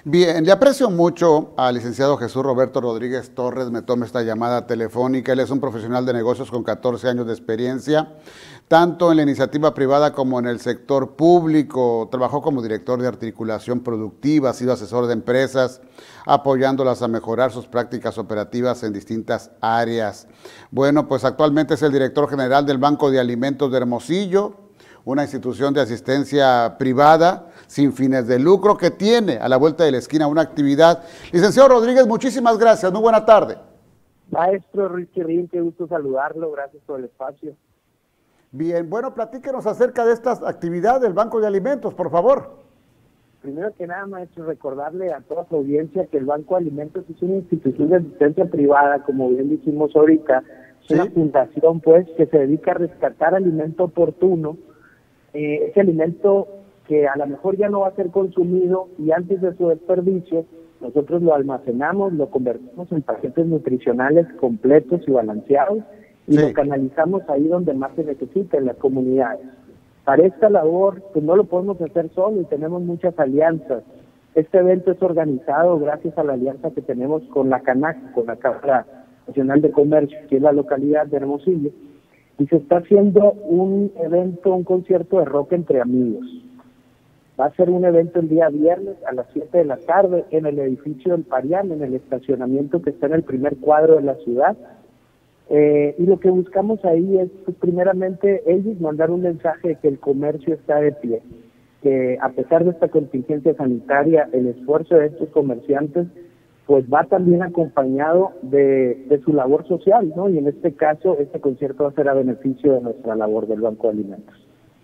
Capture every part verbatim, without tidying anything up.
Bien, le aprecio mucho al licenciado Jesús Roberto Rodríguez Torres, me toma esta llamada telefónica. Él es un profesional de negocios con catorce años de experiencia, tanto en la iniciativa privada como en el sector público. Trabajó como director de articulación productiva, ha sido asesor de empresas, apoyándolas a mejorar sus prácticas operativas en distintas áreas. Bueno, pues actualmente es el director general del Banco de Alimentos de Hermosillo, una institución de asistencia privada sin fines de lucro que tiene a la vuelta de la esquina una actividad. Licenciado Rodríguez, muchísimas gracias, muy buena tarde. Maestro Ruiz Quirrín, qué gusto saludarlo, gracias por el espacio. Bien, bueno, platíquenos acerca de esta actividad del Banco de Alimentos, por favor. Primero que nada, maestro, recordarle a toda su audiencia que el Banco de Alimentos es una institución de asistencia privada, como bien dijimos ahorita, es ¿Sí? una fundación pues que se dedica a rescatar alimento oportuno, eh, ese alimento que a lo mejor ya no va a ser consumido y antes de su desperdicio, nosotros lo almacenamos, lo convertimos en paquetes nutricionales completos y balanceados y sí. lo canalizamos ahí donde más se necesita, en las comunidades. Para esta labor, pues no lo podemos hacer solo y tenemos muchas alianzas. Este evento es organizado gracias a la alianza que tenemos con la CANAC, con la Cámara Nacional de Comercio, que es la localidad de Hermosillo, y se está haciendo un evento, un concierto de rock entre amigos. Va a ser un evento el día viernes a las siete de la tarde en el edificio del Parián, en el estacionamiento que está en el primer cuadro de la ciudad. Eh, y lo que buscamos ahí es, pues, primeramente, ellos mandar un mensaje de que el comercio está de pie, que a pesar de esta contingencia sanitaria, el esfuerzo de estos comerciantes pues va también acompañado de, de su labor social, ¿no? Y en este caso, este concierto va a ser a beneficio de nuestra labor del Banco de Alimentos.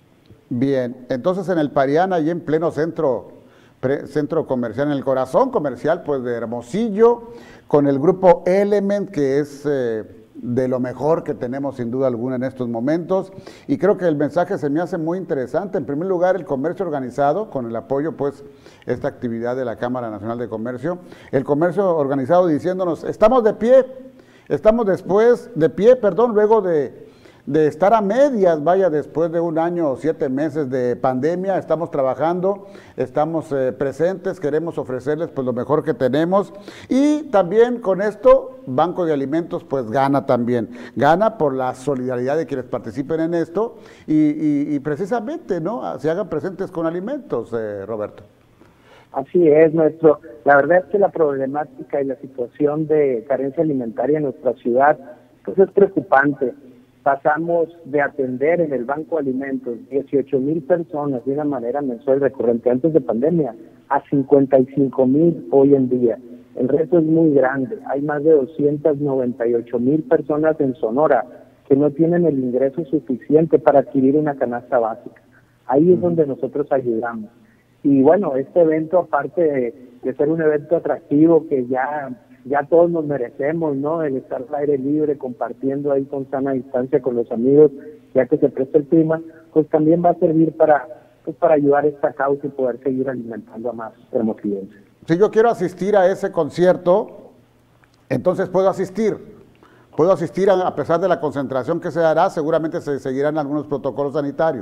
Bien, entonces en el Parián, allí en pleno centro, pre, centro comercial, en el corazón comercial pues de Hermosillo, con el grupo Element, que es eh, de lo mejor que tenemos sin duda alguna en estos momentos, y creo que el mensaje se me hace muy interesante. En primer lugar, el comercio organizado, con el apoyo pues esta actividad de la Cámara Nacional de Comercio, el comercio organizado diciéndonos, estamos de pie, estamos después, de pie, perdón, luego de de estar a medias, vaya, después de un año o siete meses de pandemia, estamos trabajando, estamos eh, presentes, queremos ofrecerles pues lo mejor que tenemos, y también con esto, Banco de Alimentos pues gana también, gana por la solidaridad de quienes participen en esto, y, y, y precisamente, ¿no?, se hagan presentes con alimentos, eh, Roberto. Así es, nuestro, la verdad es que la problemática y la situación de carencia alimentaria en nuestra ciudad pues es preocupante. Pasamos de atender en el Banco de Alimentos dieciocho mil personas de una manera mensual recurrente antes de pandemia a cincuenta y cinco mil hoy en día. El reto es muy grande. Hay más de doscientas noventa y ocho mil personas en Sonora que no tienen el ingreso suficiente para adquirir una canasta básica. Ahí es donde nosotros ayudamos. Y bueno, este evento, aparte de, de ser un evento atractivo que ya... ya todos nos merecemos, ¿no?, el estar al aire libre, compartiendo ahí con sana distancia con los amigos, ya que se presta el clima, pues también va a servir para, pues, para ayudar a esta causa y poder seguir alimentando a más hermosillenses. Si yo quiero asistir a ese concierto, entonces puedo asistir, puedo asistir a, a pesar de la concentración que se hará, seguramente se seguirán algunos protocolos sanitarios.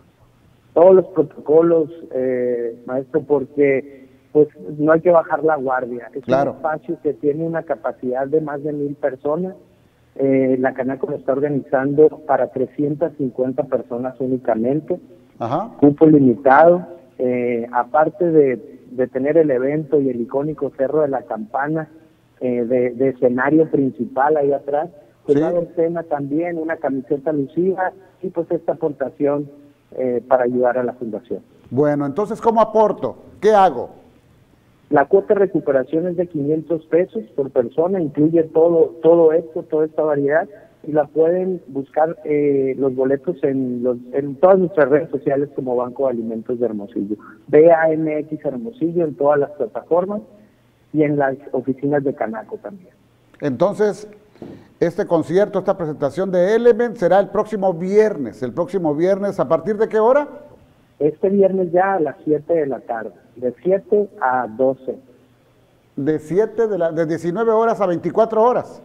Todos los protocolos, eh, maestro, porque pues no hay que bajar la guardia. Es claro. Un espacio que tiene una capacidad de más de mil personas. Eh, la Canaco lo está organizando para trescientas cincuenta personas únicamente. Ajá. Cupo limitado. Eh, aparte de, de tener el evento y el icónico Cerro de la Campana, eh, de, de escenario principal ahí atrás, pues sí. Va a haber cena también, una camiseta lucida y pues esta aportación eh, para ayudar a la fundación. Bueno, entonces, ¿cómo aporto? ¿Qué hago? La cuota de recuperación es de quinientos pesos por persona, incluye todo todo esto, toda esta variedad, y la pueden buscar eh, los boletos en, los, en todas nuestras redes sociales como Banco de Alimentos de Hermosillo, B A M X Hermosillo en todas las plataformas y en las oficinas de Canaco también. Entonces, este concierto, esta presentación de Element será el próximo viernes, el próximo viernes, ¿a partir de qué hora? Este viernes ya a las siete de la tarde, de siete a doce. De siete, de, la, de diecinueve horas a veinticuatro horas.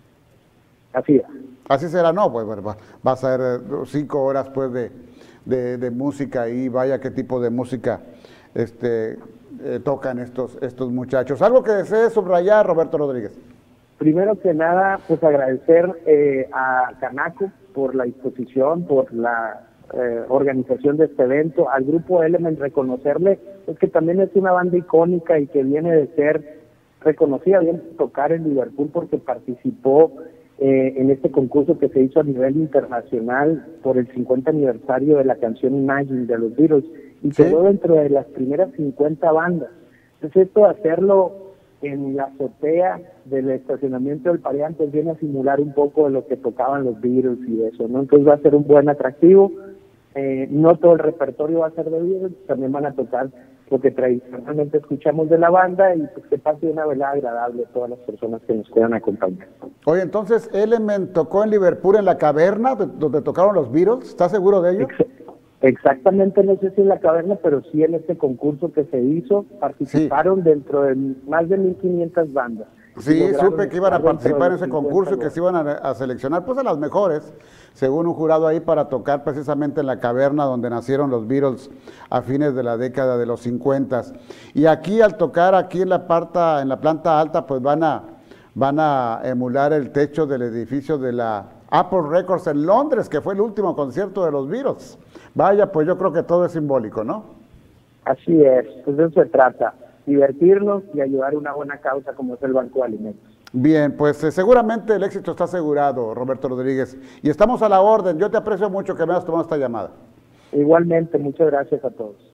Así es. Así será, no, pues va, va a ser cinco horas pues de, de, de música y vaya qué tipo de música este, eh, tocan estos, estos muchachos. ¿Algo que desee subrayar, Roberto Rodríguez? Primero que nada, pues agradecer eh, a Canaco por la disposición, por la eh, organización de este evento, al grupo Element reconocerle, es que también es una banda icónica y que viene de ser reconocida, viene de tocar en Liverpool porque participó eh, en este concurso que se hizo a nivel internacional por el cincuenta aniversario de la canción Imagine de los Beatles y ¿Sí? quedó dentro de las primeras cincuenta bandas. Entonces esto de hacerlo en la azotea del estacionamiento del Parián pues viene a simular un poco de lo que tocaban los Beatles y eso, ¿no? Entonces va a ser un buen atractivo. Eh, no todo el repertorio va a ser de Beatles, también van a tocar lo que tradicionalmente escuchamos de la banda y pues que pase una velada agradable a todas las personas que nos puedan acompañar. Oye, entonces Element tocó en Liverpool en la caverna donde tocaron los Beatles, ¿estás seguro de ello? Ex exactamente, no sé si en la caverna, pero sí en este concurso que se hizo, participaron sí. dentro de más de mil quinientas bandas. Sí, supe que iban a participar en ese concurso y que se iban a, a seleccionar pues a las mejores, según un jurado ahí, para tocar precisamente en la caverna donde nacieron los Beatles a fines de la década de los cincuenta. Y aquí al tocar aquí en la, parta, en la planta alta pues van a, van a emular el techo del edificio de la Apple Records en Londres, que fue el último concierto de los Beatles. Vaya, pues yo creo que todo es simbólico, ¿no? Así es, pues de eso se trata, divertirnos y ayudar a una buena causa como es el Banco de Alimentos. Bien, pues eh, seguramente el éxito está asegurado, Roberto Rodríguez, y estamos a la orden. Yo te aprecio mucho que me hayas tomado esta llamada. Igualmente, muchas gracias a todos.